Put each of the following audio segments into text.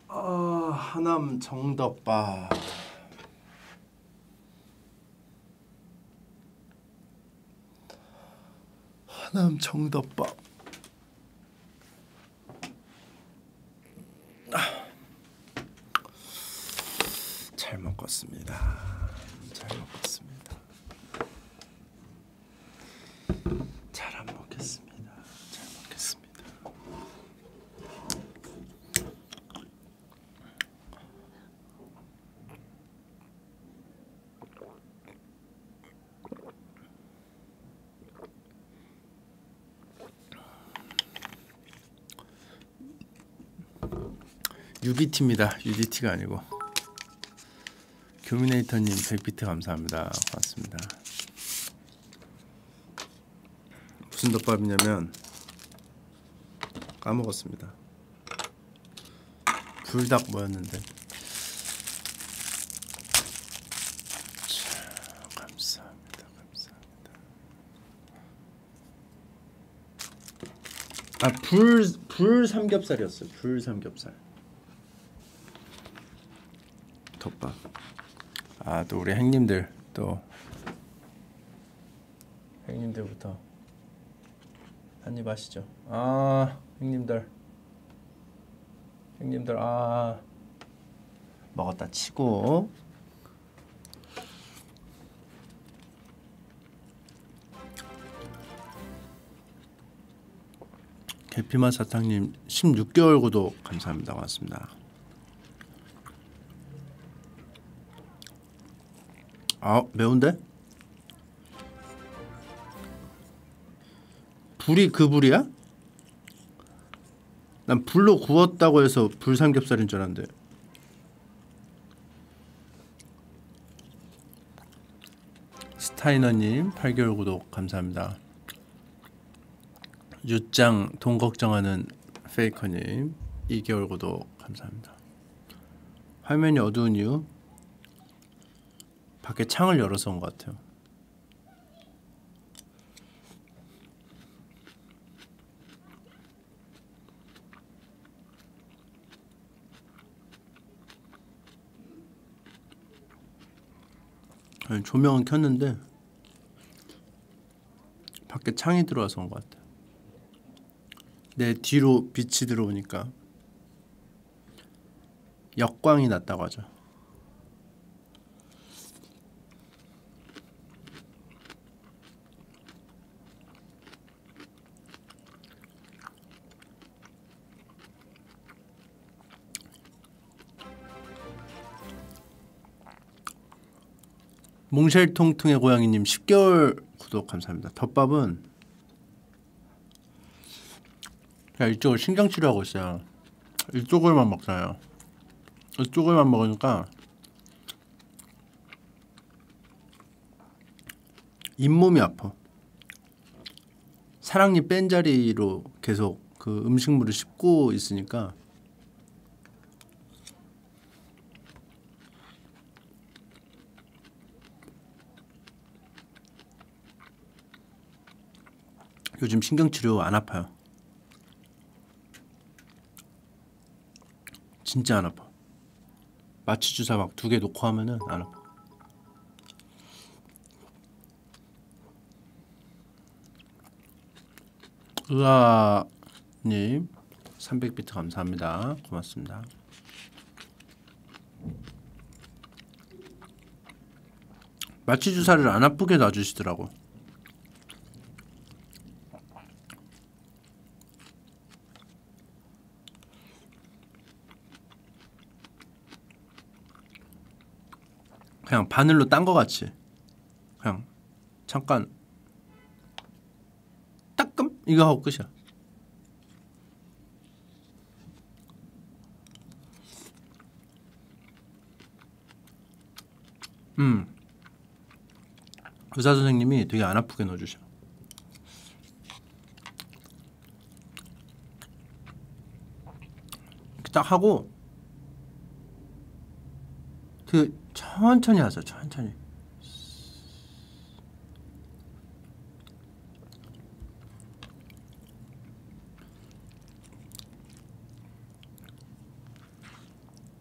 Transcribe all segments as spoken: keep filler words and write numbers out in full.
아, 하남 정덮밥. 하남 정덮밥. 잘 먹었습니다. 잘 먹었습니다. 잘 안 먹겠습니다. 잘 먹겠습니다. 유비티입니다. 유디티가 아니고. 교미네이터님 백 비트 감사합니다. 고맙습니다. 무슨 덮밥이냐면 까먹었습니다. 불닭 뭐였는데. 자, 감사합니다. 감사합니다. 아, 불, 불 삼겹살이었어요. 불 삼겹살. 덮밥. 아, 또 우리 행님들 또 행님들부터 한입 하시죠. 아, 행님들 행님들 아, 먹었다 치고. 계피맛 사탕님 십육 개월 구독 감사합니다. 고맙습니다. 아, 매운데? 불이 그 불이야? 난 불로 구웠다고 해서 불삼겹살인 줄 알았는데. 스타이너님 팔 개월 구독 감사합니다. 유짱 돈 걱정하는 페이커님 이 개월 구독 감사합니다. 화면이 어두운 이유? 밖에 창을 열어서 온 것 같아요. 아니, 조명은 켰는데 밖에 창이 들어와서 온 것 같아요. 내 뒤로 빛이 들어오니까 역광이 났다고 하죠. 몽쉘통통의 고양이님 십 개월 구독 감사합니다. 덮밥은 그냥 이쪽을 신경치료하고 있어요. 이쪽을만 먹잖아요. 이쪽을만 먹으니까 잇몸이 아파. 사랑니 뺀 자리로 계속 그 음식물을 씹고 있으니까 요즘 신경치료 안 아파요. 진짜 안 아파. 마취 주사 막 두 개 놓고 하면은 안 아파. 으아님 삼백 비트 감사합니다. 고맙습니다. 마취 주사를 안 아프게 놔주시더라고. 그냥 바늘로 딴 거 같이 그냥 잠깐 따끔 이거 하고 끝이야. 음 의사 선생님이 되게 안 아프게 넣어주셔. 딱 하고 그 천천히 하세요. 천천히.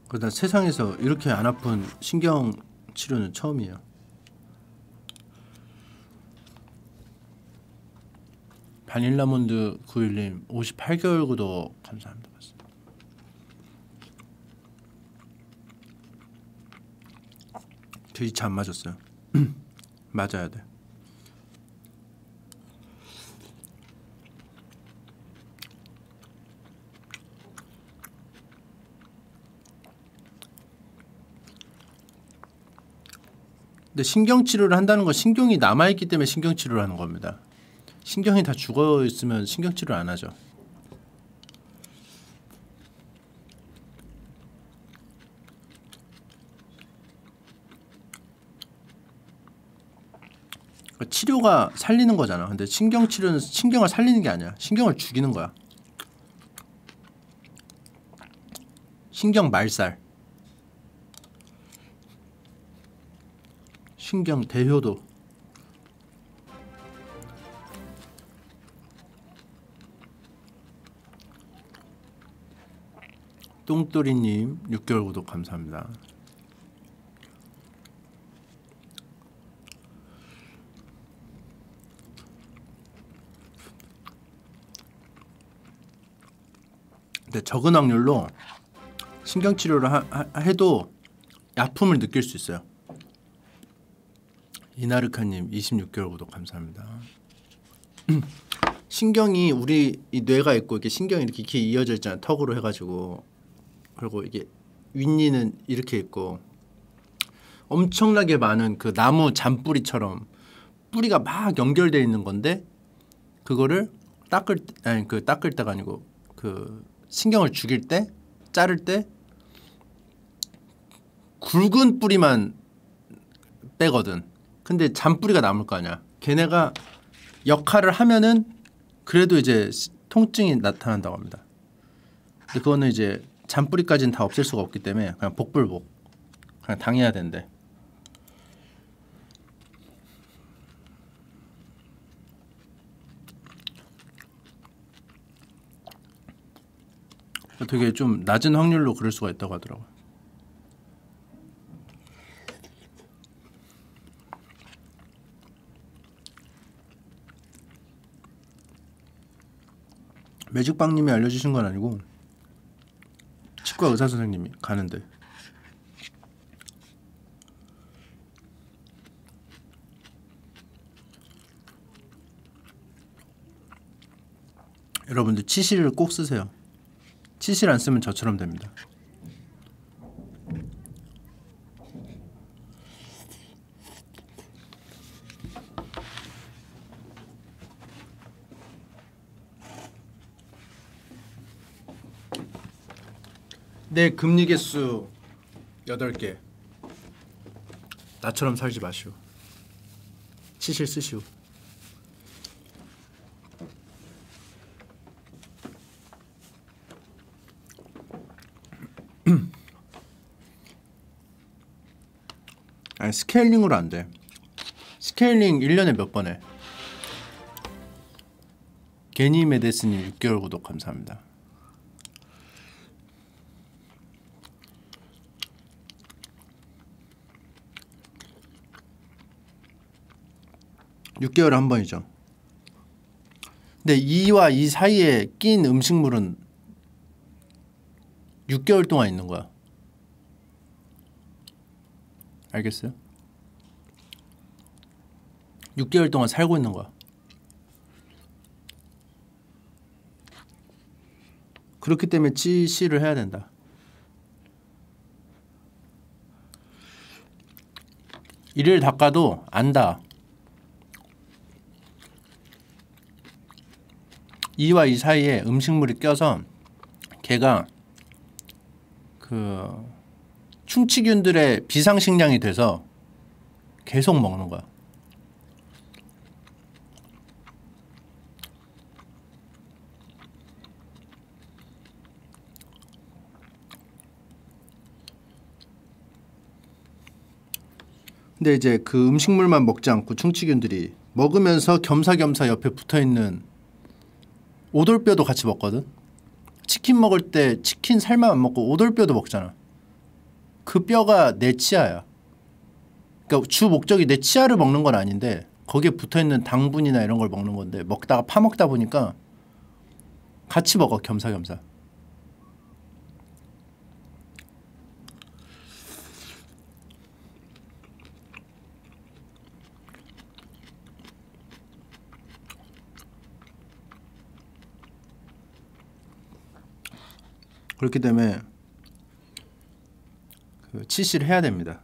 나 세상에서 이렇게 안 아픈 신경 치료는 처음이에요. 바닐라몬드 구일님 오십팔 개월 구독 감사합니다. 트위치 안 맞았어요. 맞아야 돼. 근데 신경치료를 한다는 건 신경이 남아있기 때문에 신경치료를 하는 겁니다. 신경이 다 죽어있으면 신경치료를 안 하죠. 치료가 살리는 거잖아. 근데 신경치료는 신경을 살리는 게 아니야. 신경을 죽이는 거야. 신경 말살, 신경 대효도. 똥돌이님 육 개월 구독 감사합니다. 근데 적은 확률로 신경치료를 하, 하, 해도 아픔을 느낄 수 있어요. 이나르카님 이십육 개월 구독 감사합니다. 신경이 우리 이 뇌가 있고 이렇게 신경이 이렇게, 이렇게 이어져 있잖아요. 턱으로 해가지고. 그리고 이게 윗니는 이렇게 있고 엄청나게 많은 그 나무 잔뿌리처럼 뿌리가 막 연결되어 있는 건데 그거를 닦을 아니 그 닦을 때가 아니고 그 신경을 죽일 때 자를 때 굵은 뿌리만 빼거든. 근데 잔뿌리가 남을 거 아니야. 걔네가 역할을 하면은 그래도 이제 통증이 나타난다고 합니다. 근데 그거는 이제 잔뿌리까지는 다 없앨 수가 없기 때문에 그냥 복불복 그냥 당해야 된대. 되게 좀 낮은 확률로 그럴 수가 있다고 하더라고요. 매직빵님이 알려주신 건 아니고 치과 의사 선생님이 가는데 여러분들 치실을 꼭 쓰세요. 치실 안 쓰면 저처럼 됩니다. 내 금리 개수 여덟 개. 나처럼 살지 마시오. 치실 쓰시오. 아니 스케일링으로 안 돼. 스케일링 일 년에 몇 번 해. 게니메데스님 육 개월 구독 감사합니다. 육 개월에 한 번이죠. 근데 이와 이 사이에 낀 음식물은 육 개월 동안 있는 거야. 알겠어요? 육 개월 동안 살고 있는 거야. 그렇기 때문에 치실을 해야 된다. 이를 닦아도 안 닿아. 이와 이 사이에 음식물이 껴서 걔가 그 충치균들의 비상식량이 돼서 계속 먹는 거야. 근데 이제 그 음식물만 먹지 않고 충치균들이 먹으면서 겸사겸사 옆에 붙어있는 오돌뼈도 같이 먹거든. 치킨 먹을 때 치킨 살만 안 먹고 오돌뼈도 먹잖아. 그 뼈가 내 치아야. 그러니까 주 목적이 내 치아를 먹는 건 아닌데 거기에 붙어있는 당분이나 이런 걸 먹는 건데 먹다가 파먹다 보니까 같이 먹어 겸사겸사. 그렇기 때문에 그 치실을 해야 됩니다.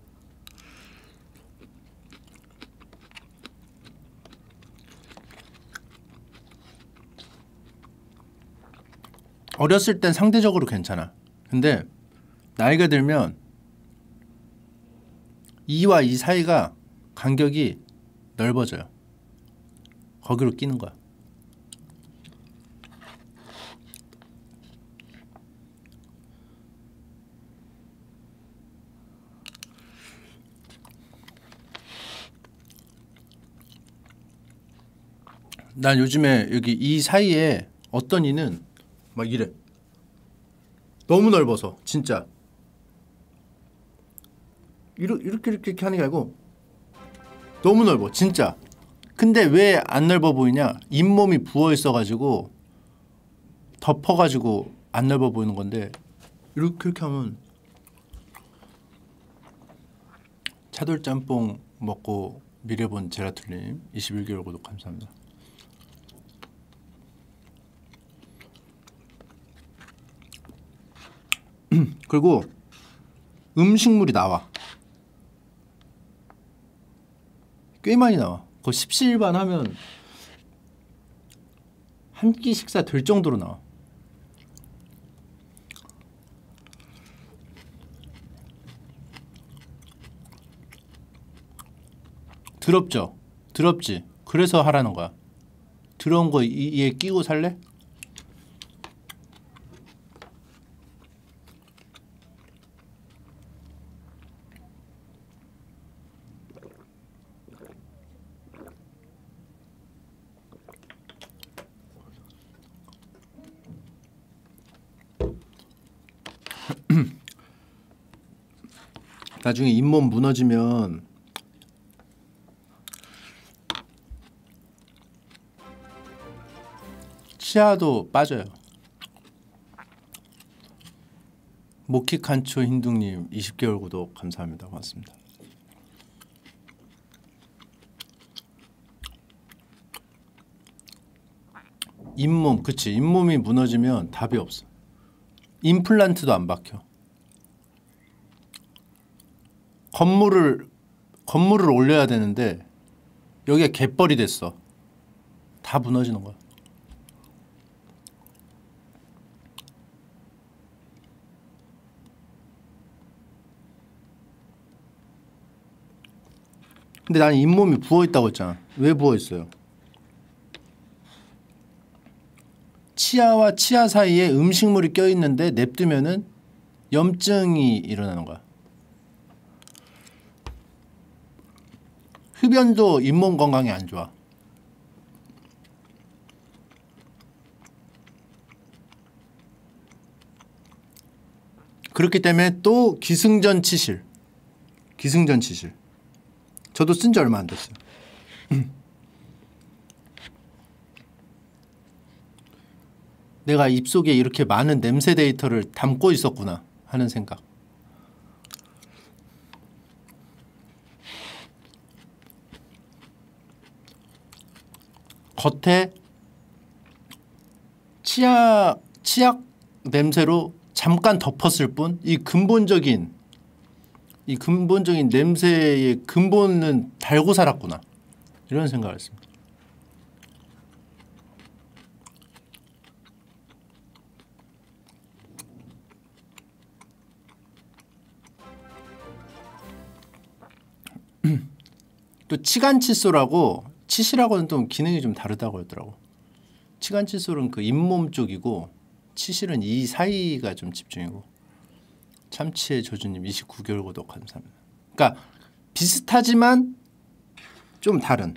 어렸을 땐 상대적으로 괜찮아. 근데 나이가 들면 이와 이 사이가 간격이 넓어져요. 거기로 끼는 거야. 난 요즘에 여기 이 사이에 어떤 이는 막 이래. 너무 넓어서 진짜 이렇게 이렇게 이렇게 하는 게 아니고 너무 넓어 진짜. 근데 왜 안 넓어 보이냐? 잇몸이 부어 있어가지고 덮어가지고 안 넓어 보이는 건데 이렇게 이렇게 하면 차돌짬뽕 먹고 미래 본 제라툴님 이십일 개월 구독 감사합니다. 그리고 음식물이 나와. 꽤 많이 나와. 그거 십시일반 하면 한 끼 식사 될 정도로 나와. 더럽죠? 더럽지? 그래서 하라는 거야. 더러운 거 이에 끼고 살래? 나중에 잇몸 무너지면 치아도 빠져요. 모키칸초 힌둥님 이십 개월 구독 감사합니다. 고맙습니다. 잇몸, 그치. 잇몸이 무너지면 답이 없어. 임플란트도 안 박혀. 건물을 건물을 올려야 되는데 여기가 갯벌이 됐어. 다 무너지는 거야. 근데 나는 잇몸이 부어있다고 했잖아. 왜 부어있어요? 치아와 치아 사이에 음식물이 껴있는데 냅두면은 염증이 일어나는 거야. 흡연도 잇몸 건강에 안 좋아. 그렇기 때문에 또 기승전 치실. 기승전 치실. 저도 쓴 지 얼마 안 됐어요. 내가 입속에 이렇게 많은 냄새 데이터를 담고 있었구나 하는 생각. 겉에 치아, 치약 냄새로 잠깐 덮었을 뿐 이 근본적인 이 근본적인 냄새의 근본은 달고 살았구나 이런 생각을 했습니다. 또 치간칫솔하고 치실하고는 또 기능이 좀 다르다고 하더라고. 치간칫솔은 그 잇몸 쪽이고 치실은 이 사이가 좀 집중이고. 참치의 조주님 이십구 개월 구독 감사합니다. 그러니까 비슷하지만 좀 다른.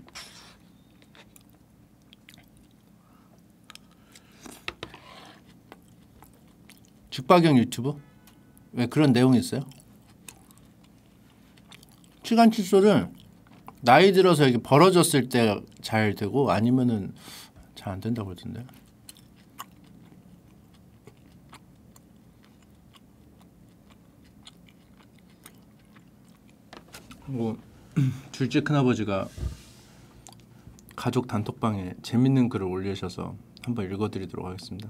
죽박영 유튜브? 왜 그런 내용이 있어요? 시간 칫솔은 나이 들어서 이게 벌어졌을 때 잘 되고 아니면은 잘 안 된다고 그러던데. 뭐 둘째 큰아버지가 가족 단톡방에 재밌는 글을 올리셔서 한번 읽어드리도록 하겠습니다.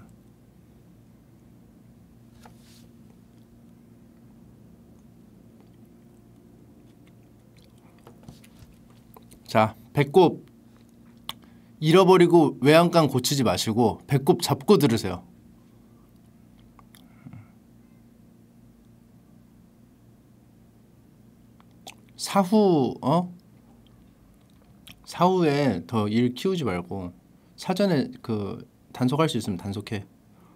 자, 배꼽 잃어버리고 외양간 고치지 마시고 배꼽 잡고 들으세요. 사후 어? 사후에 더 일 키우지 말고 사전에 그 단속할 수 있으면 단속해.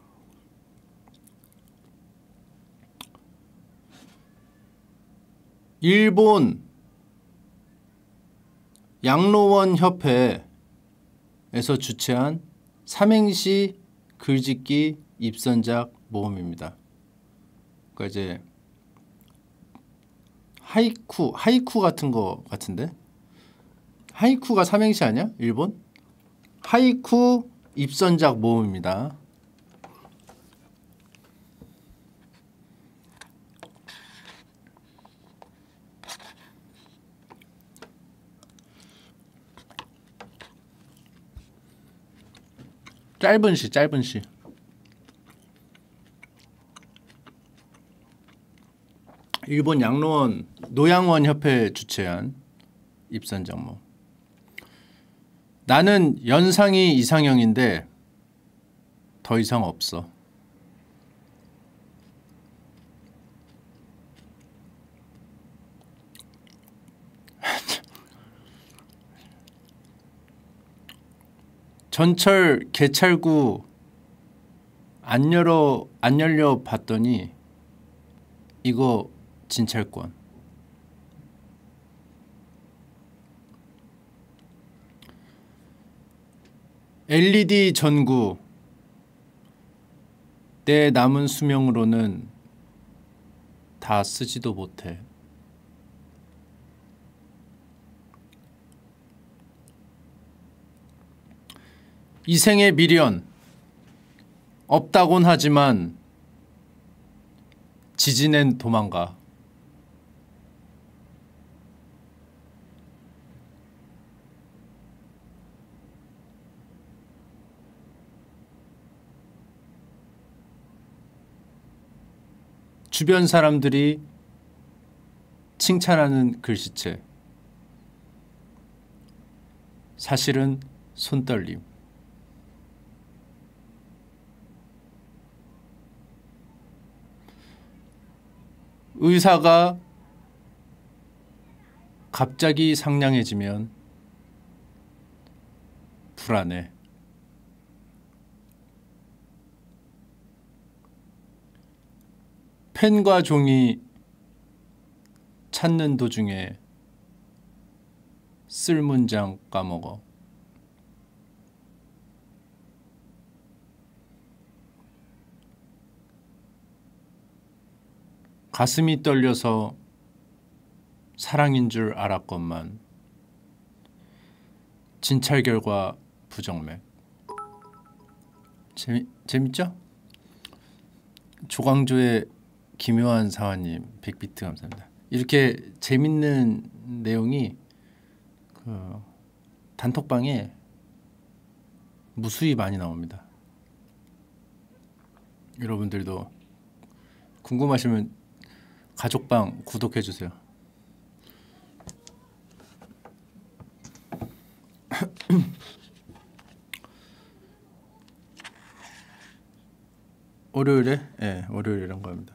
일본 양로원 협회에서 주최한 삼행시 글짓기 입선작 모험입니다. 그러니까 이제 하이쿠 하이쿠 같은 거 같은데? 하이쿠가 삼행시 아니야? 일본? 하이쿠 입선작 모험입니다. 짧은 시, 짧은 시. 일본 양로원 노양원 협회 주최한 입선작 모험. 나는 연상이 이상형인데 더 이상 없어. 전철 개찰구 안 열어 안 열려 봤더니 이거 진찰권. 엘이디 전구 내 남은 수명으로는 다 쓰지도 못해. 이 생의 미련 없다곤 하지만 지진엔 도망가. 주변 사람들이 칭찬하는 글씨체. 사실은 손떨림. 의사가 갑자기 상냥해지면 불안해. 펜과 종이 찾는 도중에 쓸 문장 까먹어. 가슴이 떨려서 사랑인 줄 알았건만 진찰 결과 부정맥. 재미, 재밌죠? 조광조의 기묘한 사화님 백 비트 감사합니다. 이렇게 재밌는 내용이 그 단톡방에 무수히 많이 나옵니다. 여러분들도 궁금하시면 가족방 구독해주세요. 월요일에? 예, 네, 월요일에 이런 겁니다.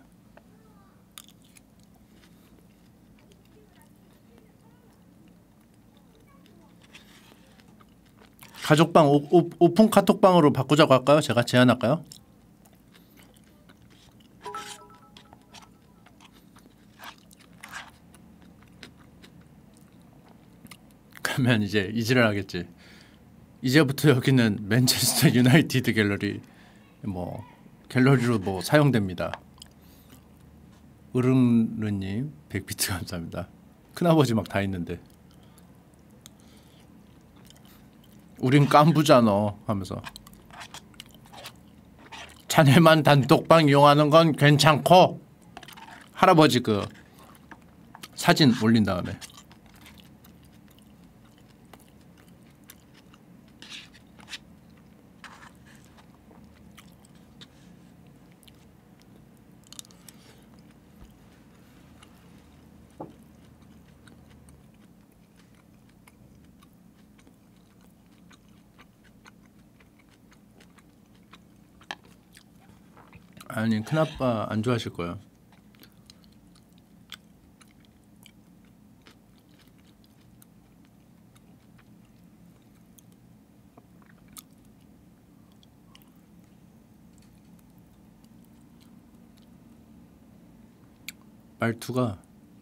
가족방 오, 오, 오픈 카톡방으로 바꾸자고 할까요? 제가 제안할까요? 그러면 이제 이지랄 하겠지. 이제부터 여기는 맨체스터 유나이티드 갤러리 뭐 갤러리로 뭐 사용됩니다. 으릉르님 백 비트 감사합니다. 큰아버지 막 다 있는데 우린 깐부잖아 하면서 자네만 단톡방 이용하는 건 괜찮고 할아버지 그 사진 올린 다음에 아니 큰아빠 안 좋아하실 거야. 말투가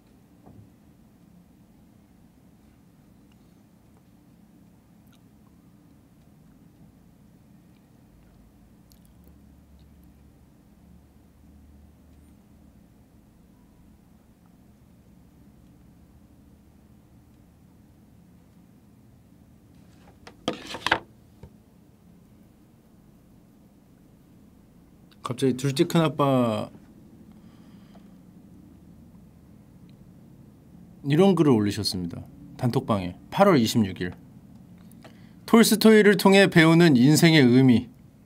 갑자기 둘째 큰아빠 이런 글을 올리셨습니다. 단톡방에 팔월 이십육일 톨스토이를 통해 배우는 인생의 의미.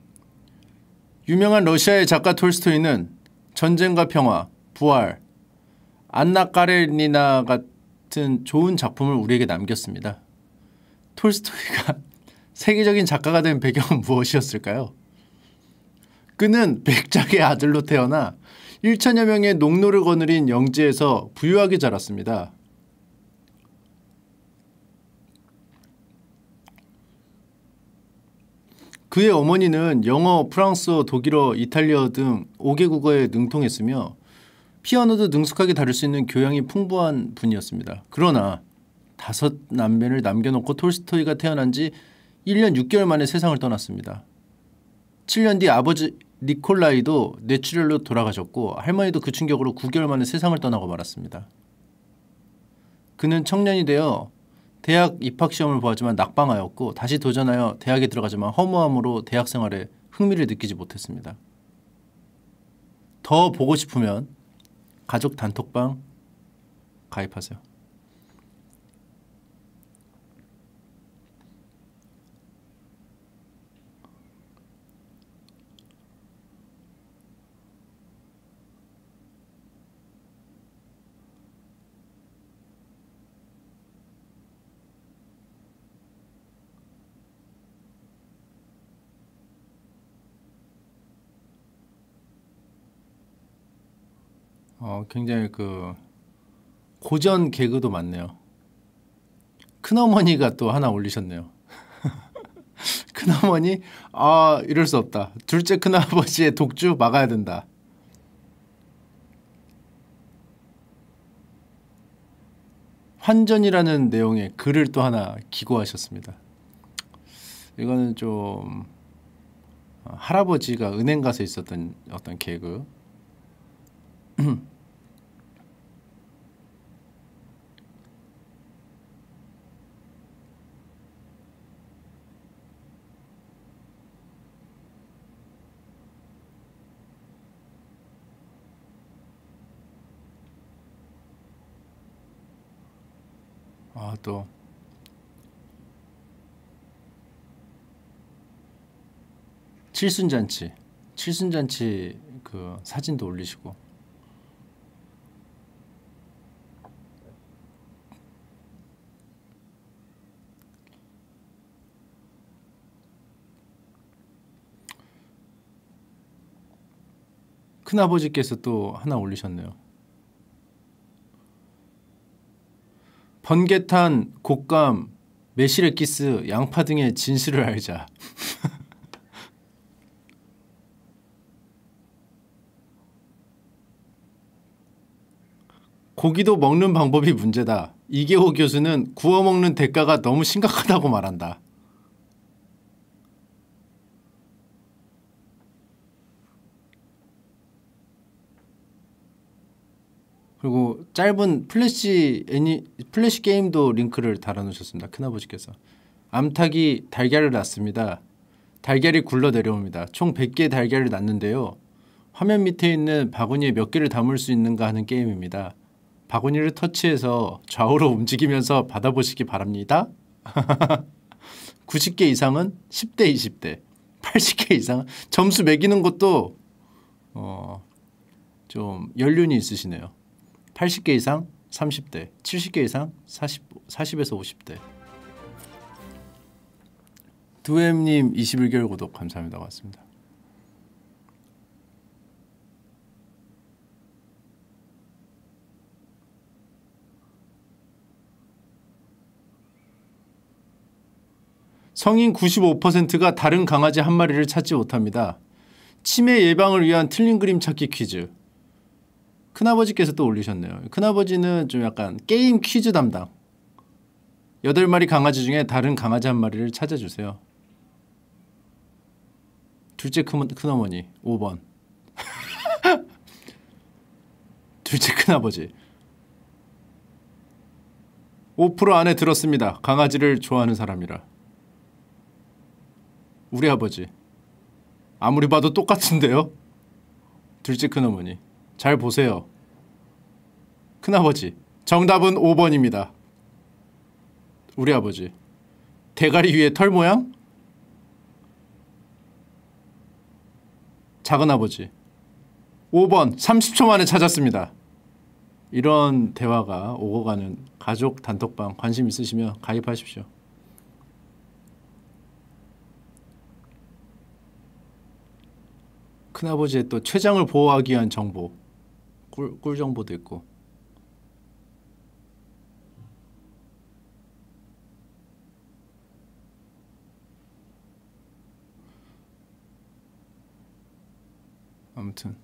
유명한 러시아의 작가 톨스토이는 전쟁과 평화, 부활, 안나 까레니나 같은 좋은 작품을 우리에게 남겼습니다. 톨스토이가 세계적인 작가가 된 배경은 무엇이었을까요? 그는 백작의 아들로 태어나 일천여 명의 농노를 거느린 영지에서 부유하게 자랐습니다. 그의 어머니는 영어, 프랑스어, 독일어, 이탈리아 등 오 개 국어에 능통했으며 피아노도 능숙하게 다룰 수 있는 교양이 풍부한 분이었습니다. 그러나 다섯 남매를 남겨놓고 톨스토이가 태어난 지 일 년 육 개월 만에 세상을 떠났습니다. 칠 년 뒤 아버지 니콜라이도 뇌출혈로 돌아가셨고 할머니도 그 충격으로 구 개월 만에 세상을 떠나고 말았습니다. 그는 청년이 되어 대학 입학시험을 보았지만 낙방하였고 다시 도전하여 대학에 들어가지만 허무함으로 대학 생활에 흥미를 느끼지 못했습니다. 더 보고 싶으면 가족 단톡방 가입하세요. 어, 굉장히 그 고전 개그도 많네요. 큰어머니가 또 하나 올리셨네요. 큰어머니? 아, 이럴 수 없다. 둘째 큰아버지의 독주 막아야 된다. 환전이라는 내용의 글을 또 하나 기고하셨습니다. 이거는 좀 할아버지가 은행 가서 있었던 어떤 개그. 아, 또 칠순잔치 칠순잔치 그 사진도 올리시고. 큰아버지께서 또 하나 올리셨네요. 번개탄, 곶감, 메시레키스, 양파 등의 진실을 알자. 고기도 먹는 방법이 문제다. 이계호 교수는 구워 먹는 대가가 너무 심각하다고 말한다. 그리고 짧은 플래시 애니 플래시 게임도 링크를 달아놓으셨습니다. 큰아버지께서. 암탉이 달걀을 낳습니다. 달걀이 굴러 내려옵니다. 총 백 개의 달걀을 낳는데요. 화면 밑에 있는 바구니에 몇 개를 담을 수 있는가 하는 게임입니다. 바구니를 터치해서 좌우로 움직이면서 받아보시기 바랍니다. 구십 개 이상은 십 대 이십 대, 팔십 개 이상은 점수 매기는 것도 어, 좀 연륜이 있으시네요. 팔십 개 이상 삼십 대, 칠십 개 이상 사십, 사십에서 오십 대. 두엠님 이십일 개월 구독 감사합니다. 고맙습니다. 성인 구십오 퍼센트가 다른 강아지 한 마리를 찾지 못합니다. 치매 예방을 위한 틀린 그림 찾기 퀴즈. 큰아버지께서 또 올리셨네요. 큰아버지는 좀 약간 게임 퀴즈 담당. 여덟 마리 강아지 중에 다른 강아지 한 마리를 찾아주세요. 둘째 큰, 큰어머니 오 번. 둘째 큰아버지 오 퍼센트 안에 들었습니다. 강아지를 좋아하는 사람이라. 우리 아버지 아무리 봐도 똑같은데요? 둘째 큰어머니 잘 보세요. 큰아버지 정답은 오 번입니다. 우리 아버지 대가리 위에 털 모양? 작은아버지 오 번 삼십 초 만에 찾았습니다. 이런 대화가 오고 가는 가족 단톡방 관심 있으시면 가입하십시오. 큰아버지의 또 췌장을 보호하기 위한 정보, 꿀, 꿀 정보도 있고. 아무튼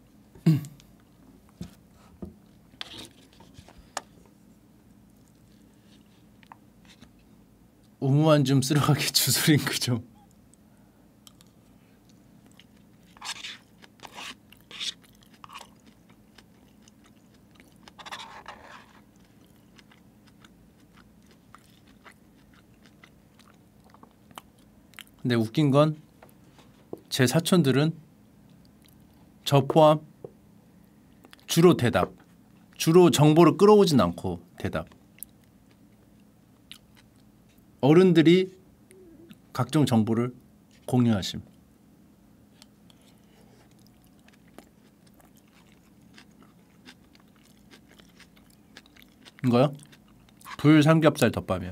우무한 좀 쓸어가게 주소 링크 좀. 근데 웃긴 건 제 사촌들은 저 포함 주로 대답, 주로 정보를 끌어오진 않고 대답. 어른들이 각종 정보를 공유하심. 이거요? 불삼겹살 덮밥이요.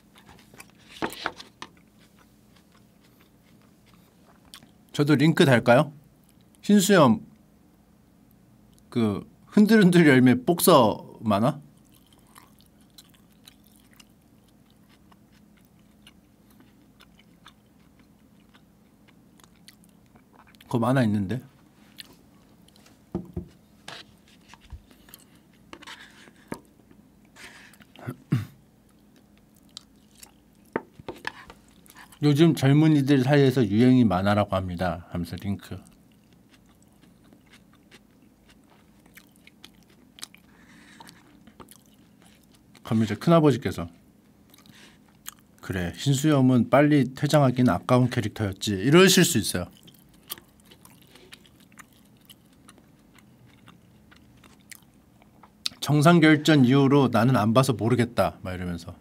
저도 링크 달까요? 흰수염 그 흔들흔들 열매 복서 만화? 그거 만화 있는데. 요즘 젊은이들 사이에서 유행이 만화라고 합니다. 하면서 링크. 그럼 이제 큰아버지께서 그래 흰수염은 빨리 퇴장하기는 아까운 캐릭터였지 이러실 수 있어요. 정상결전 이후로 나는 안 봐서 모르겠다 막 이러면서.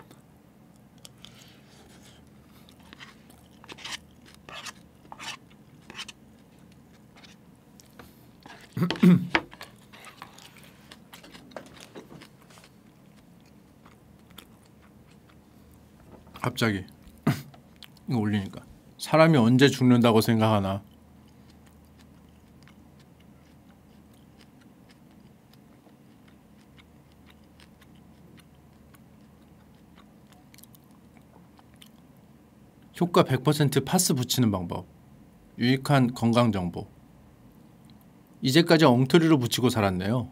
갑자기 이거 올리니까 사람이 언제 죽는다고 생각하나. 효과 백 퍼센트 파스 붙이는 방법. 유익한 건강정보. 이제까지 엉터리로 붙이고 살았네요.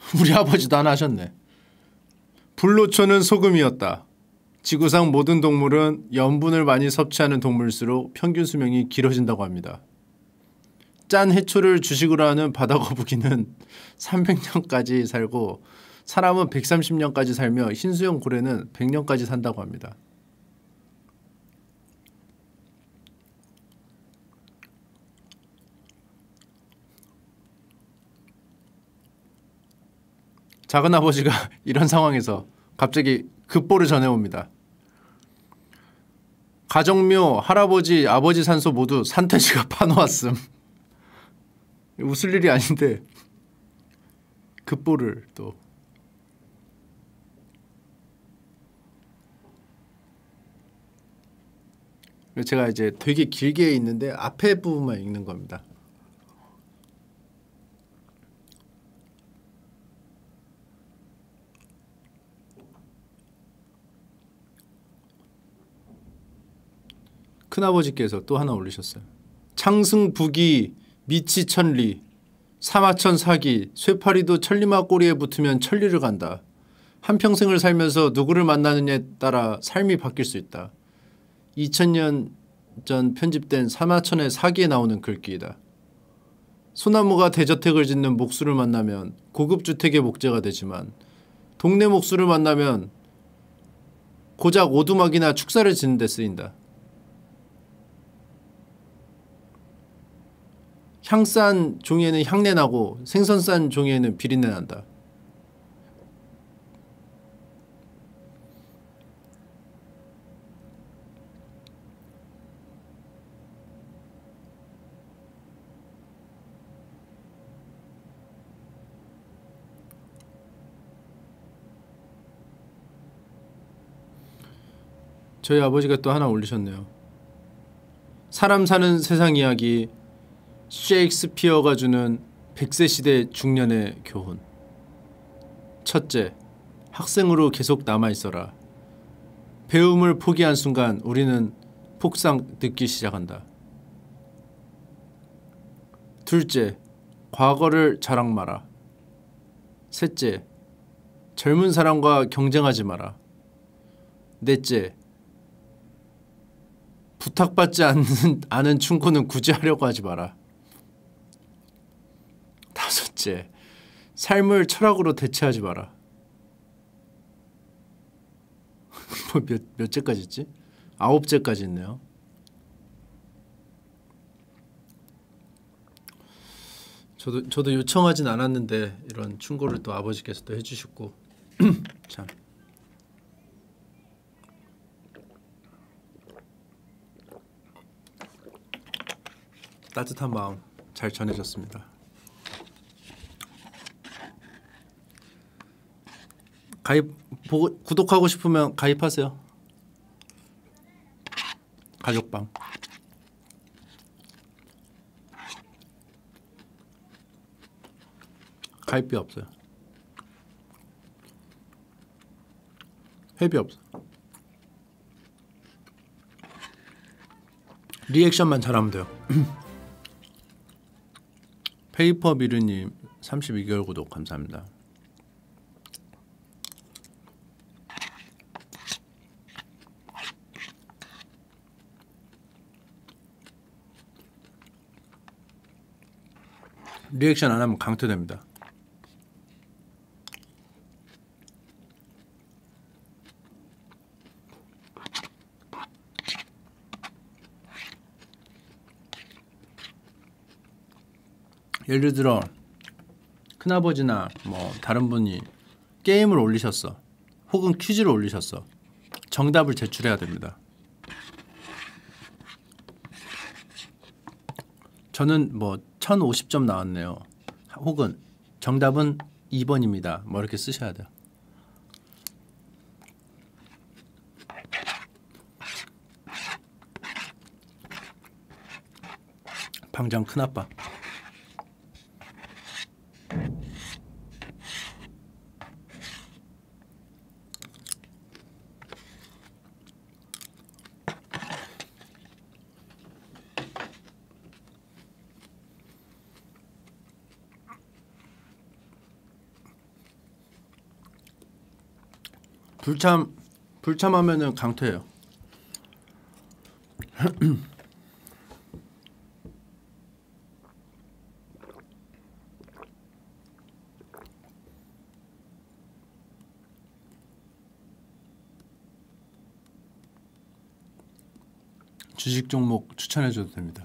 우리 아버지도 하나 하셨네. 불로초는 소금이었다. 지구상 모든 동물은 염분을 많이 섭취하는 동물일수록 평균 수명이 길어진다고 합니다. 짠 해초를 주식으로 하는 바다거북이는 삼백 년까지 살고 사람은 백삼십 년까지 살며 흰수염 고래는 백 년까지 산다고 합니다. 작은아버지가 이런 상황에서 갑자기 급보를 전해옵니다. 가정묘, 할아버지, 아버지 산소 모두 산돼지가 파놓았음. 웃을 일이 아닌데 급보를 또. 제가 이제 되게 길게 읽는데 앞에 부분만 읽는 겁니다. 큰아버지께서 또 하나 올리셨어요. 창승부기 미치천리 사마천 사기 쇠파리도 천리마 꼬리에 붙으면 천리를 간다. 한평생을 살면서 누구를 만나느냐에 따라 삶이 바뀔 수 있다. 이천 년 전 편집된 사마천의 사기에 나오는 글귀이다. 소나무가 대저택을 짓는 목수를 만나면 고급 주택의 목재가 되지만 동네 목수를 만나면 고작 오두막이나 축사를 짓는 데 쓰인다. 향싼 종이에는 향내 나고 생선 싼 종이에는 비린내 난다. 저희 아버지가 또 하나 올리셨네요. 사람 사는 세상 이야기 셰익스피어가 주는 백 세 시대 중년의 교훈. 첫째, 학생으로 계속 남아있어라. 배움을 포기한 순간 우리는 폭삭 늙기 시작한다. 둘째, 과거를 자랑 마라. 셋째, 젊은 사람과 경쟁하지 마라. 넷째, 부탁받지 않는, 않은 충고는 굳이 하려고 하지 마라. 다섯째, 삶을 철학으로 대체하지 마라. 뭐 몇, 몇째까지 있지? 아홉째까지 있네요. 저도, 저도 요청하진 않았는데 이런 충고를 또 아버지께서 또 해주셨고 참 따뜻한 마음 잘 전해졌습니다. 가입 보고, 구독하고 싶으면 가입하세요. 가족방. 가입비 없어요. 회비 없어. 리액션만 잘하면 돼요. 페이퍼 미르님 삼십이 개월 구독 감사합니다. 리액션 안 하면 강퇴됩니다. 예를 들어 큰아버지나 뭐 다른 분이 게임을 올리셨어. 혹은 퀴즈를 올리셨어. 정답을 제출해야 됩니다. 저는 뭐 천오십 점 나왔네요. 혹은 정답은 이 번입니다. 뭐 이렇게 쓰셔야 돼요. 방장 큰아빠. 불참 불참하면은 강퇴해요. 주식 종목 추천해줘도 됩니다.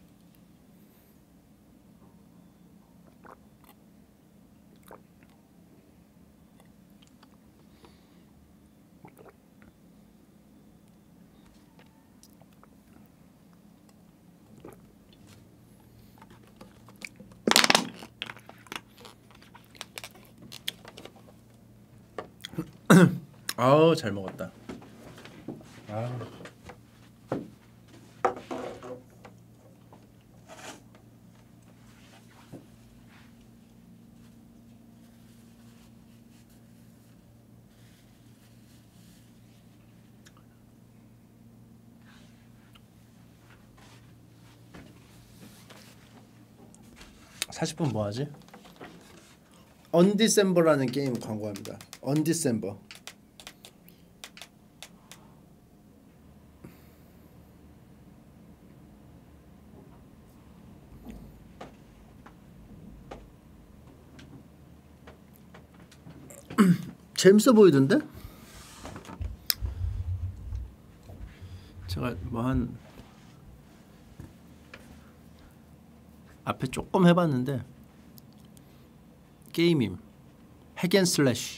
아우 잘 먹었다. 아우. 사십 분 뭐하지? 언디셈버라는 게임 광고합니다. 언디셈버. 재밌어 보이던데? 제가 뭐 한 앞에 조금 해봤는데 게임임 핵앤슬래시.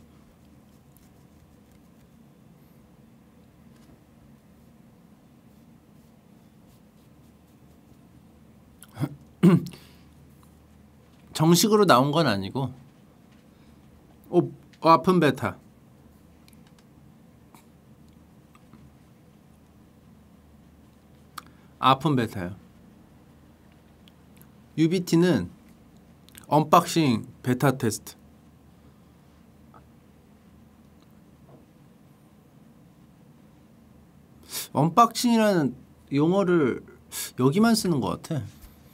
정식으로 나온 건 아니고 오, 오픈 베타. 오픈 베타요. 유비티는 언박싱 베타 테스트. 언박싱이라는 용어를 여기만 쓰는 것 같아.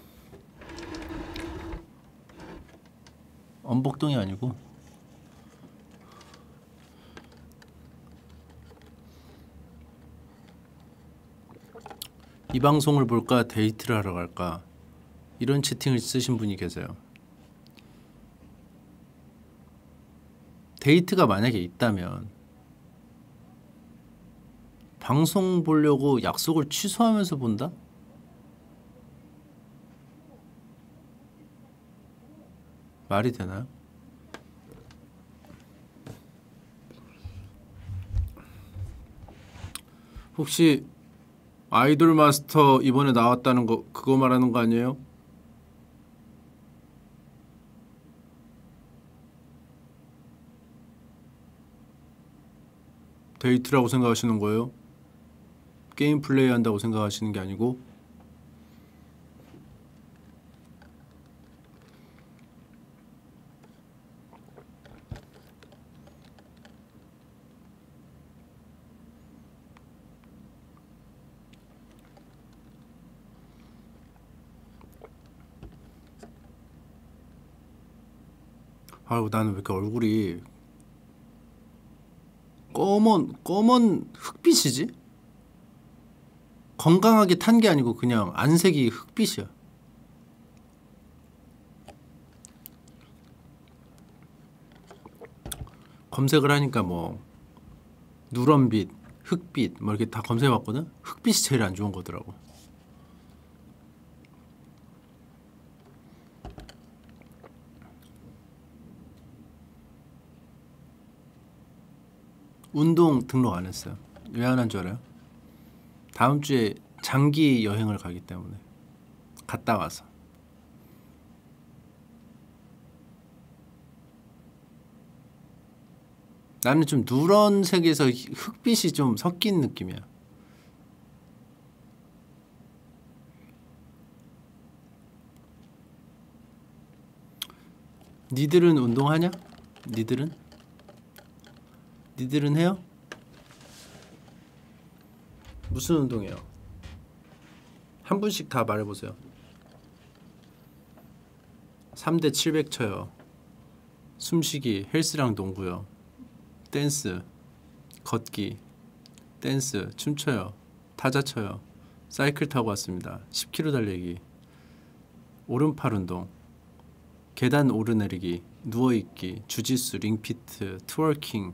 언복동이 아니고. 이 방송을 볼까 데이트를 하러 갈까 이런 채팅을 쓰신 분이 계세요. 데이트가 만약에 있다면 방송 보려고 약속을 취소하면서 본다? 말이 되나요? 혹시 아이돌 마스터 이번에 나왔다는 거 그거 말하는 거 아니에요? 데이트라고 생각하시는 거예요? 게임 플레이 한다고 생각하시는 게 아니고? 아유 나는 왜 이렇게 얼굴이 검은 검은 흑빛이지? 건강하게 탄 게 아니고 그냥 안색이 흑빛이야. 검색을 하니까 뭐 누런빛, 흑빛 뭐 이렇게 다 검색해봤거든? 흑빛이 제일 안 좋은 거더라고. 운동 등록 안 했어요. 왜 안 한 줄 알아요? 다음 주에 장기 여행을 가기 때문에. 갔다 와서. 나는 좀 누런색에서 흑빛이 좀 섞인 느낌이야. 니들은 운동하냐? 니들은? 니들은 해요? 무슨 운동해요? 한 분씩 다 말해보세요. 삼 대 칠백 쳐요. 숨쉬기, 헬스랑 농구요. 댄스, 걷기, 댄스, 춤춰요, 타자 쳐요, 사이클 타고 왔습니다. 십 킬로미터 달리기, 오른팔 운동, 계단 오르내리기, 누워있기, 주짓수, 링피트, 트월킹.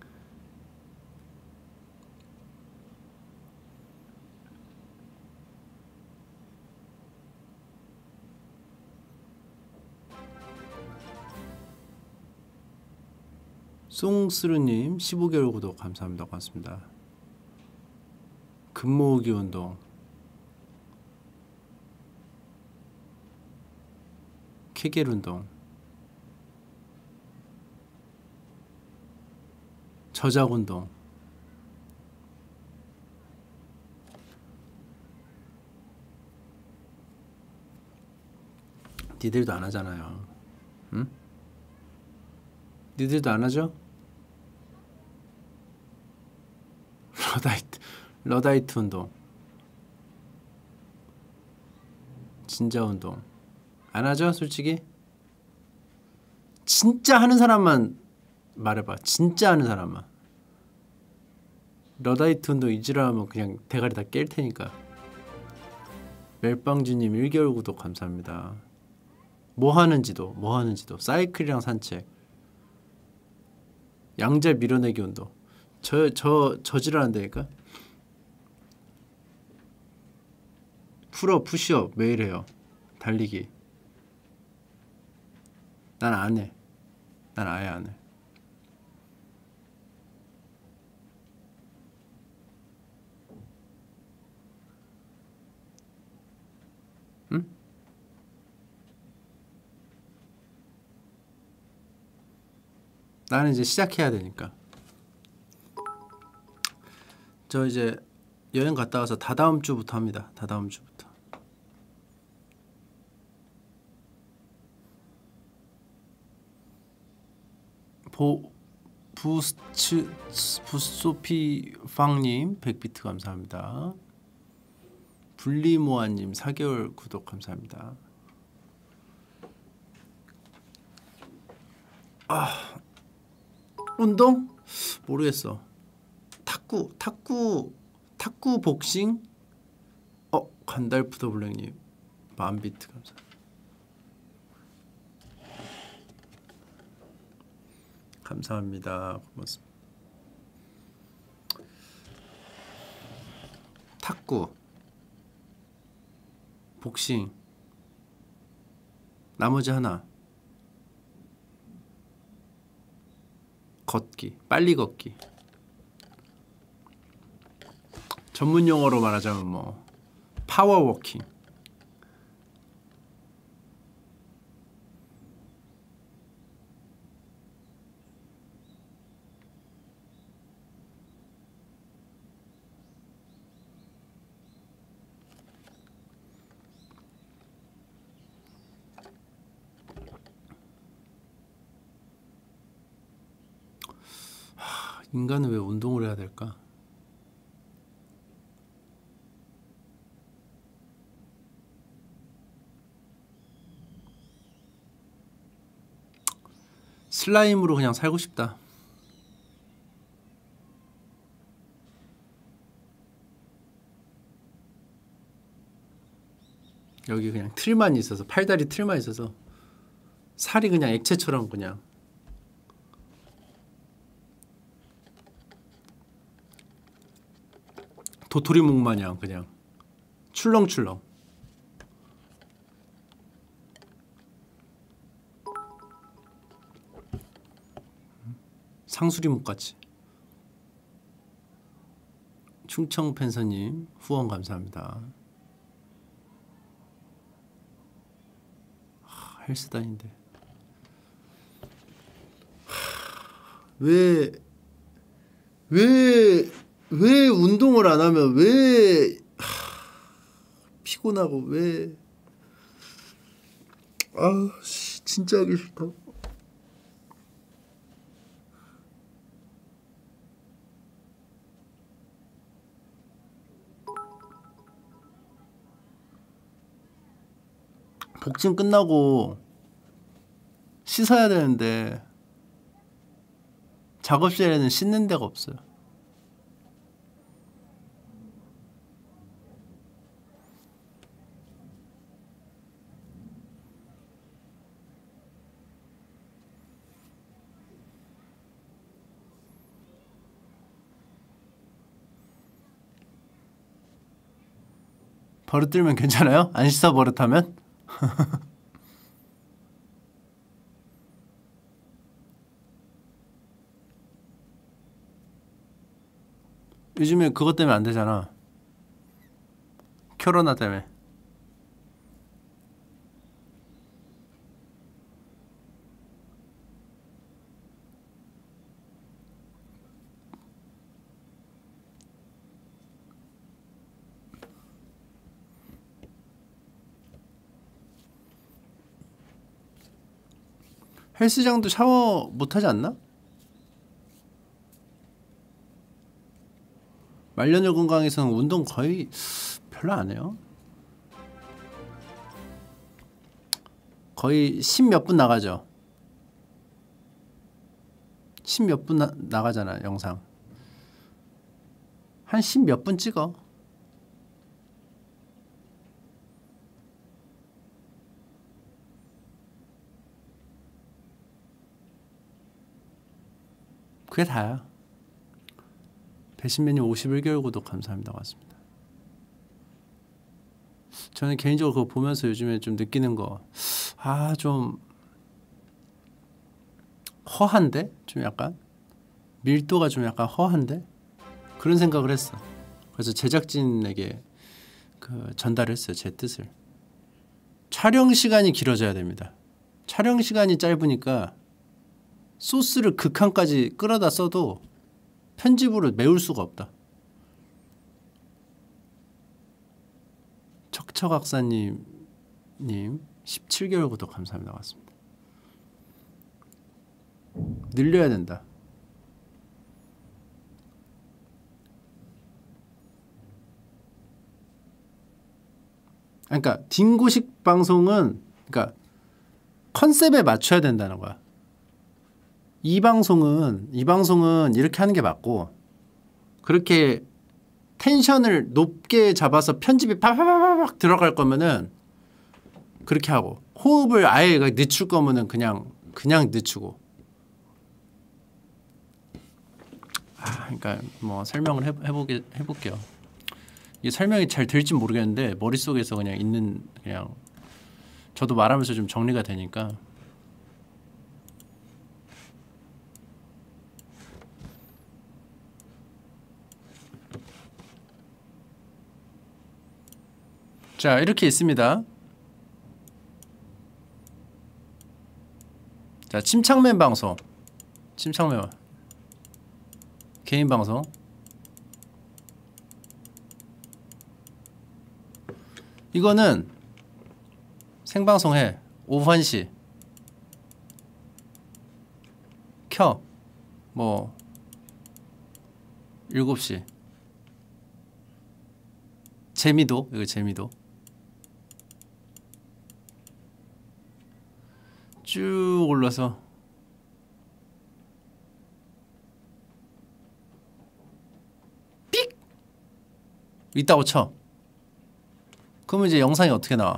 송스루님 십오 개월 구독 감사합니다. 고맙습니다. 근모으기 운동, 케겔 운동, 저작 운동, 니들도 안 하잖아요. 응? 니들도 안 하죠? 러다이트, 러다이트 운동, 진자 운동 안 하죠? 솔직히 진짜 하는 사람만 말해봐. 진짜 하는 사람만. 러다이트 운동 이지라하면 그냥 대가리 다 깰 테니까. 멜빵주님 일 개월 구독 감사합니다. 뭐 하는지도 뭐 하는지도 사이클이랑 산책, 양재 밀어내기 운동. 저 저 저지랄한다니까. 풀업, 푸시업 매일 해요. 달리기. 난 안 해. 난 아예 안 해. 응? 나는 이제 시작해야 되니까. 저 이제 여행 갔다 와서 다다음 주부터 합니다. 다다음 주부터. 보 부스츠 부소피 팡님 백 비트 감사합니다. 분리모아님 사 개월 구독 감사합니다. 아, 운동? 모르겠어. 탁구, 탁구, 탁구 복싱? 어, 간달프 더블랙님 만 비트 감사합니다. 감사합니다. 고맙습니다. 탁구, 복싱, 나머지 하나 걷기, 빨리 걷기. 전문 용어로 말하자면 뭐 파워워킹. 하, 인간은 왜 운동을 해야 될까? 슬라임으로 그냥 살고 싶다. 여기 그냥 틀만 있어서, 팔다리 틀만 있어서 살이 그냥 액체처럼 그냥 도토리묵 마냥 그냥 출렁출렁. 상수리묵 같이. 충청 펜서님 후원 감사합니다. 하, 헬스단인데 왜 왜 왜 운동을 안 하면 왜 하, 피곤하고 왜 아 진짜 하기 싫다. 복싱 끝나고 씻어야 되는데 작업실에는 씻는 데가 없어요. 버릇 들면 괜찮아요? 안 씻어 버릇하면? 요즘에 그것 때문에 안 되잖아. 코로나 때문에. 헬스장도 샤워 못하지 않나? 말년의 건강에서는 운동 거의 별로 안 해요. 거의 십몇 분 나가죠. 십몇 분 나, 나가잖아 영상. 한 십몇 분 찍어. 그게 다야. 배신맨님 오십일 개월 구독 감사합니다. 고맙습니다. 저는 개인적으로 그거 보면서 요즘에 좀 느끼는 거, 아, 좀 허한데? 좀 약간 밀도가 좀 약간 허한데? 그런 생각을 했어. 그래서 제작진에게 그 전달했어요. 제 뜻을. 촬영 시간이 길어져야 됩니다. 촬영 시간이 짧으니까 소스를 극한까지 끌어다 써도 편집으로 메울 수가 없다. 척척악사님 님 십칠 개월 구독 감사합니다. 고맙습니다. 늘려야 된다. 그러니까 딩고식 방송은 그러니까 컨셉에 맞춰야 된다는 거야. 이 방송은 이 방송은 이렇게 하는 게 맞고, 그렇게 텐션을 높게 잡아서 편집이 팍팍팍팍 들어갈 거면은 그렇게 하고, 호흡을 아예 늦출 거면은 그냥 그냥 늦추고. 아, 그러니까 뭐 설명을 해, 해보게 해볼게요. 이게 설명이 잘 될지 모르겠는데 머릿속에서 그냥 있는, 그냥 저도 말하면서 좀 정리가 되니까. 자, 이렇게 있습니다. 자, 침착맨 방송, 침착맨 개인 방송. 이거는 생방송해. 오후 한 시 켜. 뭐 일곱 시. 재미도, 이거 재미도 쭉 올라서 삑! 있다고 쳐. 그러면 이제 영상이 어떻게 나와?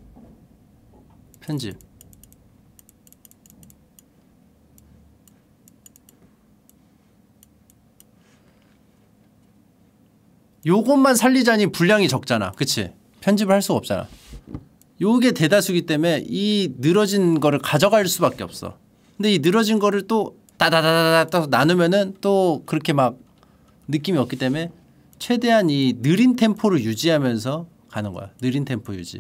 편집. 요것만 살리자니 분량이 적잖아. 그치? 편집을 할 수가 없잖아. 요게 대다수기 때문에 이 늘어진 거를 가져갈 수밖에 없어. 근데 이 늘어진 거를 또 따다다다다 나누면은 또 그렇게 막 느낌이 없기 때문에 최대한 이 느린 템포를 유지하면서 가는 거야. 느린 템포 유지.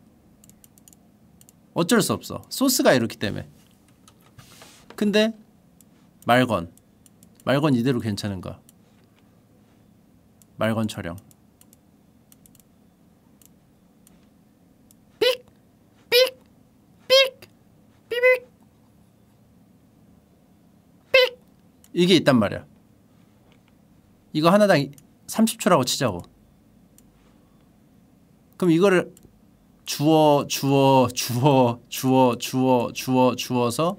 어쩔 수 없어. 소스가 이렇기 때문에. 근데 말건 말건 이대로 괜찮은 거야. 말건 촬영. 삑! 삑! 삑! 삐빅! 삑! 이게 있단 말이야. 이거 하나당 삼십 초라고 치자고. 그럼 이거를 주워 주워 주워 주워 주워 주워 주워서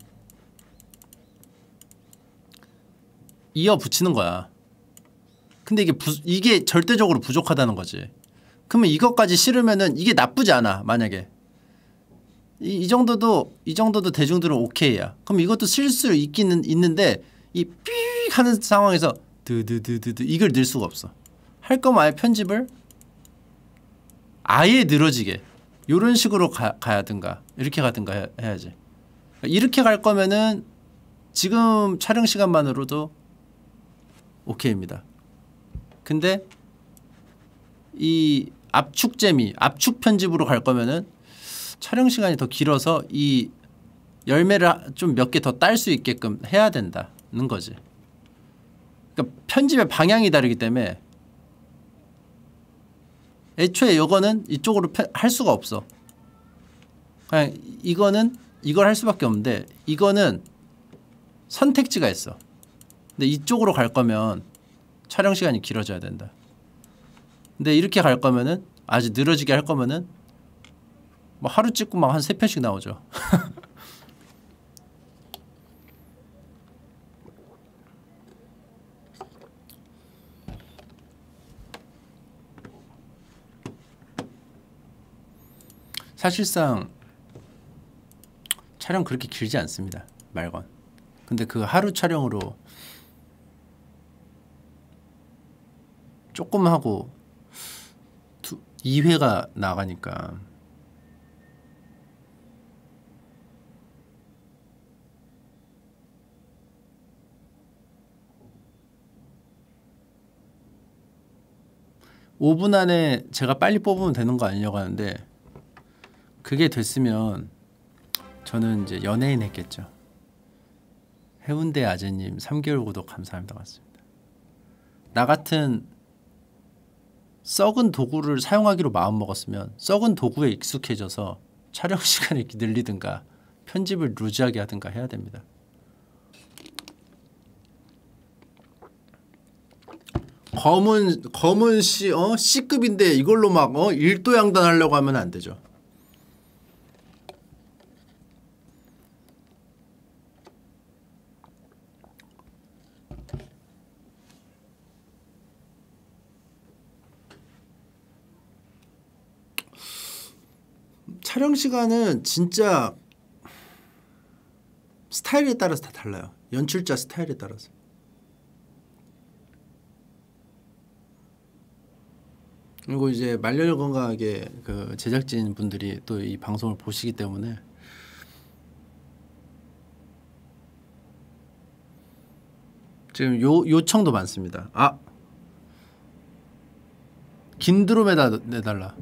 이어 붙이는 거야. 근데 이게 부, 이게 절대적으로 부족하다는 거지. 그러면 이것까지 싫으면은 이게 나쁘지 않아. 만약에 이, 이 정도도 이 정도도 대중들은 오케이야. 그럼 이것도 쓸 수 있기는 있는데 이 삐 하는 상황에서 드드드드드 이걸 넣을 수가 없어. 할 거면 아예 편집을 아예 늘어지게 이런 식으로 가, 가야든가 이렇게 가든가 해, 해야지. 이렇게 갈 거면은 지금 촬영 시간만으로도 오케이입니다. 근데 이 압축 재미, 압축 편집으로 갈 거면은 촬영 시간이 더 길어서 이 열매를 좀 몇 개 더 딸 수 있게끔 해야 된다는 거지. 그러니까 편집의 방향이 다르기 때문에 애초에 이거는 이쪽으로 할 수가 없어. 그냥 이거는 이걸 할 수밖에 없는데 이거는 선택지가 있어. 근데 이쪽으로 갈 거면 촬영 시간이 길어져야 된다. 근데 이렇게 갈 거면은 아주 늘어지게 할 거면은 뭐 하루 찍고 막 한 세 편씩 나오죠. 사실상 촬영 그렇게 길지 않습니다. 말건. 근데 그 하루 촬영으로 조금 하고 이 회가 나가니까 오 분 안에 제가 빨리 뽑으면 되는 거 아니냐고 하는데 그게 됐으면 저는 이제 연예인 했겠죠. 해운대 아재님 삼 개월 구독 감사합니다. 맞습니다. 나 같은 썩은 도구를 사용하기로 마음먹었으면 썩은 도구에 익숙해져서 촬영 시간을 늘리든가 편집을 루즈하게 하든가 해야 됩니다. 검은 검은 C 어 C급인데 이걸로 막 어 일도 양단하려고 하면 안 되죠. 촬영 시간은 진짜 스타일에 따라서 다 달라요. 연출자 스타일에 따라서. 그리고 이제 말년을 건강하게 그 제작진 분들이 또 이 방송을 보시기 때문에 지금 요 요청도 많습니다. 아, 긴드롬에다 내달라.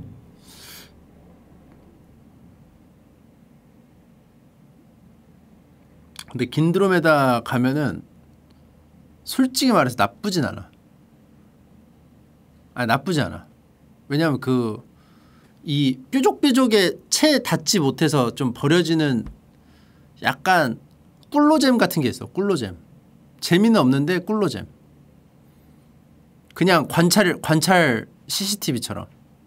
근데 긴드롬에다 가면은 솔직히 말해서 나쁘진 않아. 아, 나쁘지 않아. 왜냐면 그 이 뾰족뾰족에 채 닿지 못해서 좀 버려지는 약간 꿀로잼 같은 게 있어. 꿀로잼. 재미는 없는데 꿀로잼. 그냥 관찰 관찰 씨씨티비처럼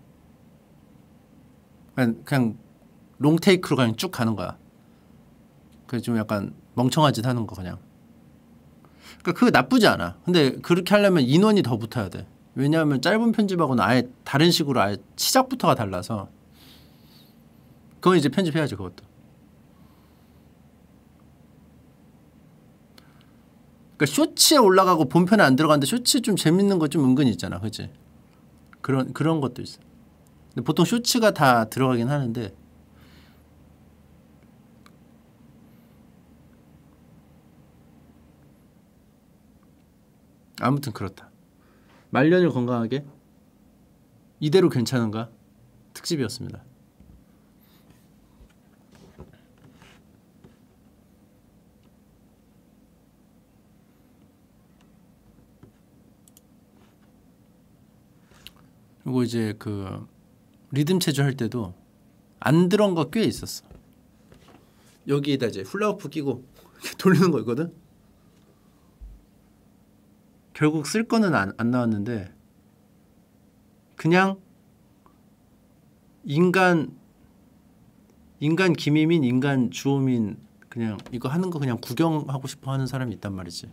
그냥, 그냥 롱테이크로 그냥 쭉 가는 거야. 그 좀 약간 멍청한 짓 하는 거 그냥. 그러니까 그거 나쁘지 않아. 근데 그렇게 하려면 인원이 더 붙어야 돼. 왜냐하면 짧은 편집하고는 아예 다른 식으로 아예 시작부터가 달라서 그건 이제 편집해야지 그것도. 그러니까 쇼츠에 올라가고 본편에 안 들어가는데 쇼츠 좀 재밌는 거 좀 은근히 있잖아, 그치? 그런 그런 것도 있어. 근데 보통 쇼츠가 다 들어가긴 하는데 아무튼 그렇다. 말년을 건강하게 이대로 괜찮은가? 특집이었습니다. 그리고 이제 그 리듬 체조 할 때도 안 들어온 거 꽤 있었어. 여기에다 이제 훌라후프 끼고 돌리는 거 있거든. 결국 쓸 거는 안, 안 나왔는데 그냥 인간 인간 김희민, 인간 주호민 그냥 이거 하는 거 그냥 구경하고 싶어 하는 사람이 있단 말이지.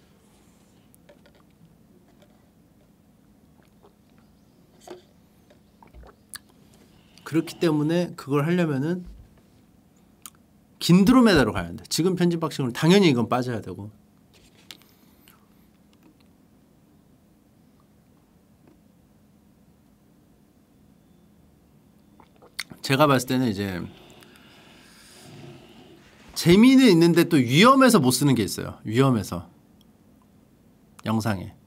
그렇기 때문에 그걸 하려면은 긴드로메다로 가야 돼. 지금 편집 방식으로는 당연히 이건 빠져야 되고. 제가 봤을 때는 이제 재미는 있는데 또 위험해서 못 쓰는 게 있어요. 위험해서 영상에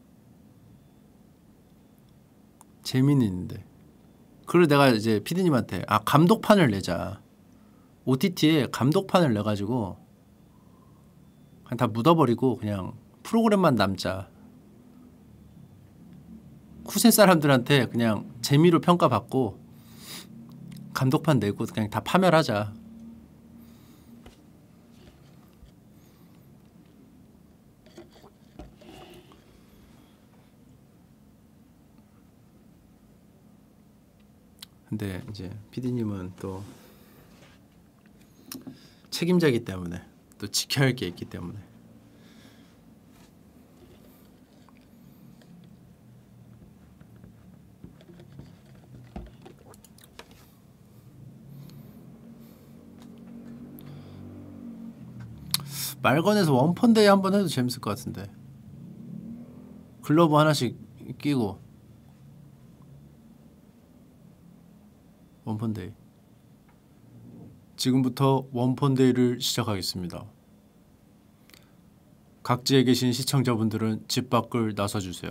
재미는 있는데 그걸 내가 이제 피디님한테 아 감독판을 내자. 오티티에 감독판을 내가지고 그냥 다 묻어버리고 그냥 프로그램만 남자. 쿠세 사람들한테 그냥 재미로 평가받고 감독판 내고 그냥 다 파멸하자. 근데 이제 피디님은 또 책임자이기 때문에 또 지켜야 할 게 있기 때문에 말건에서 원펀데이 한번 해도 재밌을 것 같은데 글러브 하나씩 끼고 원펀데이 지금부터 원펀데이를 시작하겠습니다. 각지에 계신 시청자분들은 집 밖을 나서주세요.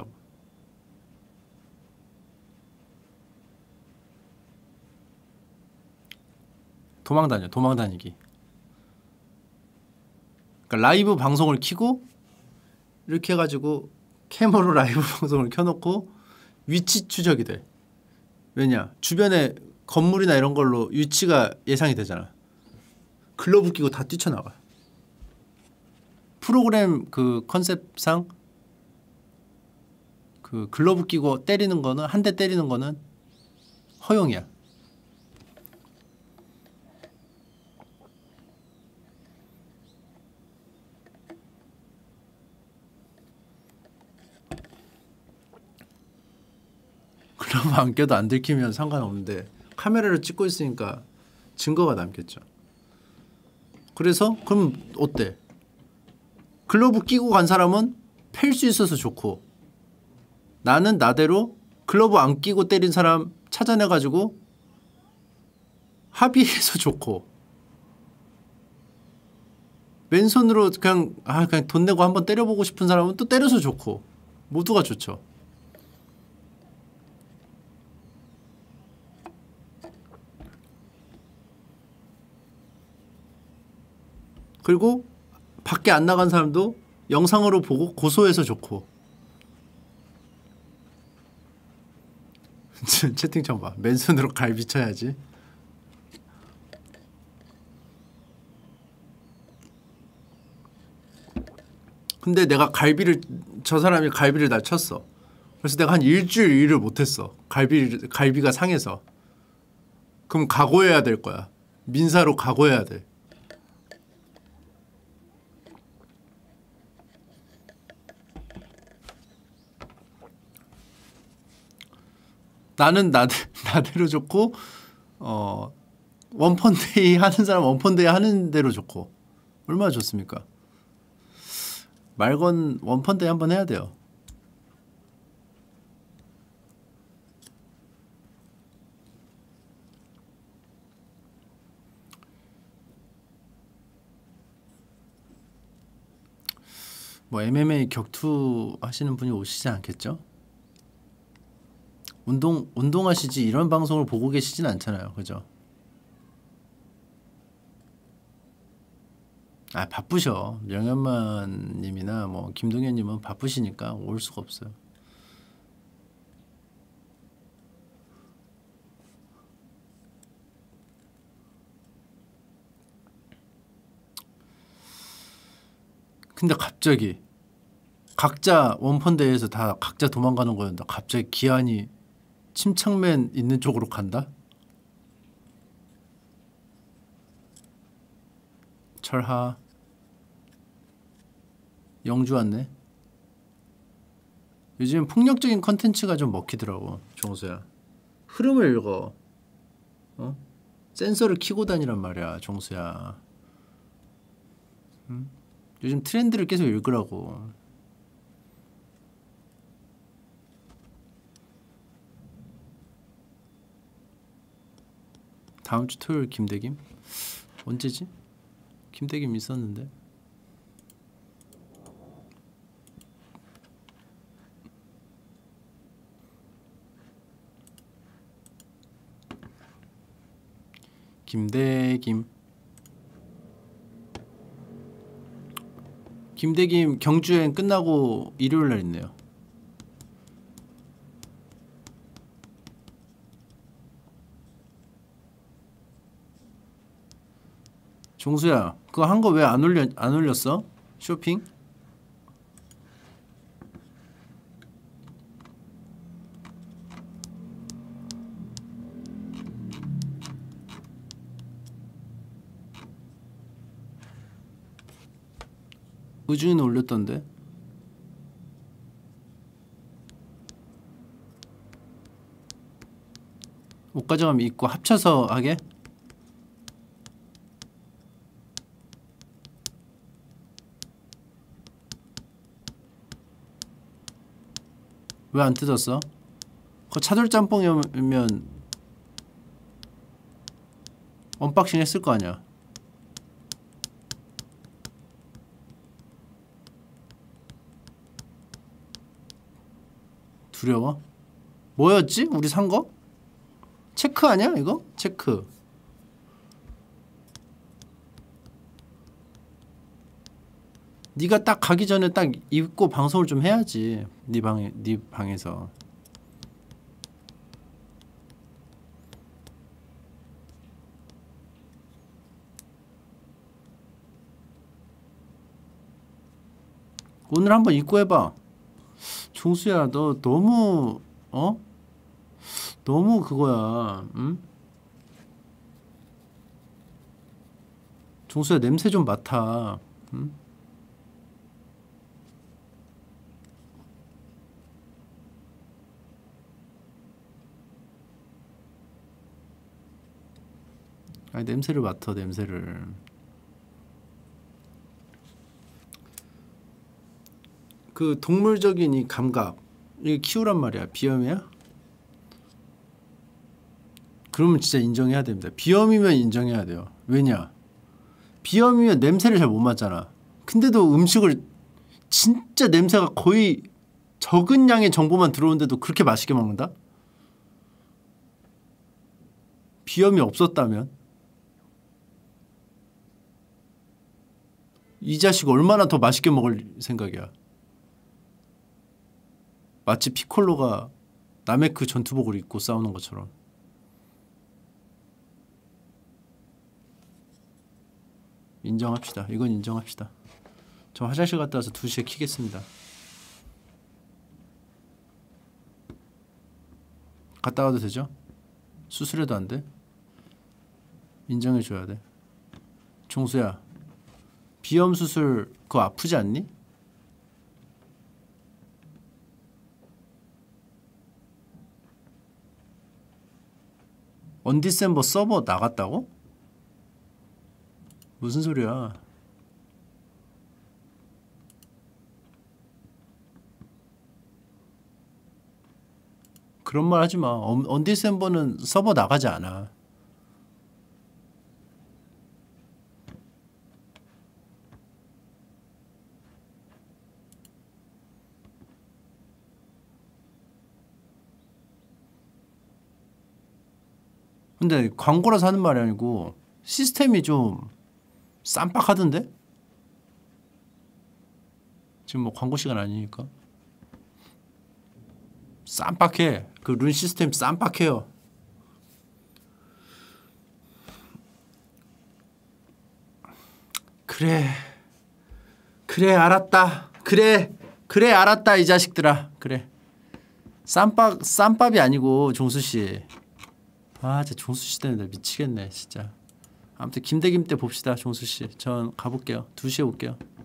도망다녀 도망다니기. 그러니까 라이브 방송을 켜고 이렇게 해가지고 캠으로 라이브 방송을 켜놓고 위치 추적이 돼. 왜냐? 주변에 건물이나 이런 걸로 위치가 예상이 되잖아. 글러브 끼고 다 뛰쳐나가. 프로그램 그 컨셉상 그 글러브 끼고 때리는 거는 한 대 때리는 거는 허용이야. 글러브 안 껴도 안 들키면 상관없는데 카메라를 찍고 있으니까 증거가 남겠죠. 그래서 그럼 어때? 글러브 끼고 간 사람은 팰 수 있어서 좋고 나는 나대로 글러브 안 끼고 때린 사람 찾아내가지고 합의해서 좋고 맨손으로 그냥 아 그냥 돈 내고 한번 때려보고 싶은 사람은 또 때려서 좋고 모두가 좋죠. 그리고 밖에 안 나간 사람도 영상으로 보고 고소해서 좋고. 채팅창 봐. 맨손으로 갈비 쳐야지. 근데 내가 갈비를 저 사람이 갈비를 날 쳤어. 그래서 내가 한 일주일 일을 못했어. 갈비 갈비가 상해서. 그럼 각오해야 될 거야. 민사로 각오해야 돼. 나는 나대, 나대로 좋고 어 원펀데이 하는 사람 원펀데이 하는 대로 좋고 얼마나 좋습니까? 말건 원펀데이 한번 해야 돼요. 뭐 엠엠에이 격투 하시는 분이 오시지 않겠죠? 운동 운동하시지 이런 방송을 보고 계시진 않잖아요, 그죠? 아 바쁘셔. 명현만님이나 뭐 김동현님은 바쁘시니까 올 수가 없어요. 근데 갑자기 각자 원펀데이에서 다 각자 도망가는 거였는데 갑자기 기한이 침착맨 있는 쪽으로 간다? 철하 영주 왔네. 요즘 폭력적인 컨텐츠가 좀 먹히더라고. 종수야 흐름을 읽어. 어? 센서를 켜고 다니란 말이야 종수야. 응? 요즘 트렌드를 계속 읽으라고. 다음 주 토요일 김대김? 언제지? 김대김 있었는데. 김대김 김대김 경주여행 끝나고 일요일날 있네요. 종수야 그거 한 거 왜 안 올려 안 올렸어? 쇼핑? 우주는 올렸던데. 옷 가져가면 입고 합쳐서 하게? 왜 안 뜯었어? 그거 차돌짬뽕이면 언박싱 했을 거 아니야. 두려워? 뭐였지? 우리 산 거? 체크 아니야 이거? 체크. 네가 딱 가기 전에 딱 입고 방송을 좀 해야지. 네 방에 네 방에서. 오늘 한번 입고 해봐. 종수야 너 너무 어? 너무 그거야. 응? 종수야 냄새 좀 맡아. 응? 아니 냄새를 맡아 냄새를. 그 동물적인 이 감각 이거 키우란 말이야. 비염이야? 그러면 진짜 인정해야 됩니다. 비염이면 인정해야 돼요. 왜냐? 비염이면 냄새를 잘 못 맡잖아. 근데도 음식을 진짜 냄새가 거의 적은 양의 정보만 들어오는데도 그렇게 맛있게 먹는다? 비염이 없었다면? 이 자식 얼마나 더 맛있게 먹을 생각이야. 마치 피콜로가 남의 그 전투복을 입고 싸우는 것처럼. 인정합시다. 이건 인정합시다. 저 화장실 갔다 와서 두 시에 키겠습니다. 갔다 와도 되죠? 수술해도 안 돼? 인정해줘야 돼. 종수야 비염 수술 그거 아프지 않니? 언디셈버 서버 나갔다고? 무슨 소리야? 그런 말 하지 마. 언디셈버는 서버 나가지 않아. 근데 광고라서 하는 말이 아니고 시스템이 좀 쌈박하던데? 지금 뭐 광고 시간 아니니까. 쌈박해. 그 룬 시스템 쌈박해요. 그래 그래 알았다. 그래 그래 알았다 이 자식들아. 그래 쌈박 쌈밥이 아니고 종수씨. 아 진짜 종수씨 때문에 미치겠네 진짜. 아무튼 김대김 때 봅시다 종수씨. 전 가볼게요. 두 시에 올게요.